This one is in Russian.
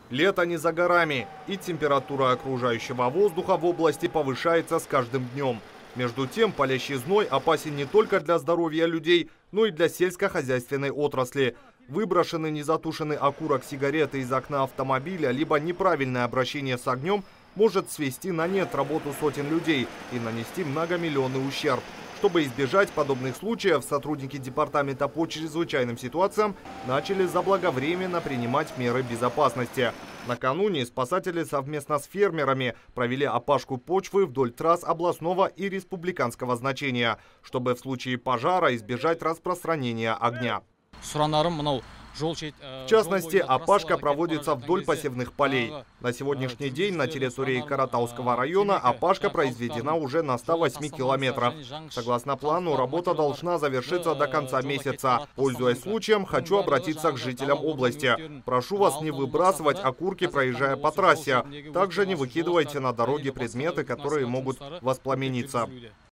Лето не за горами, и температура окружающего воздуха в области повышается с каждым днем. Между тем, палящий зной опасен не только для здоровья людей, но и для сельскохозяйственной отрасли. Выброшенный незатушенный окурок сигареты из окна автомобиля, либо неправильное обращение с огнем может свести на нет работу сотен людей и нанести многомиллионный ущерб. Чтобы избежать подобных случаев, сотрудники департамента по чрезвычайным ситуациям начали заблаговременно принимать меры безопасности. Накануне спасатели совместно с фермерами провели опашку почвы вдоль трасс областного и республиканского значения, чтобы в случае пожара избежать распространения огня. В частности, опашка проводится вдоль посевных полей. На сегодняшний день на территории Каратауского района опашка произведена уже на 108 километрах. Согласно плану, работа должна завершиться до конца месяца. Пользуясь случаем, хочу обратиться к жителям области. Прошу вас не выбрасывать окурки, проезжая по трассе. Также не выкидывайте на дороге предметы, которые могут воспламениться.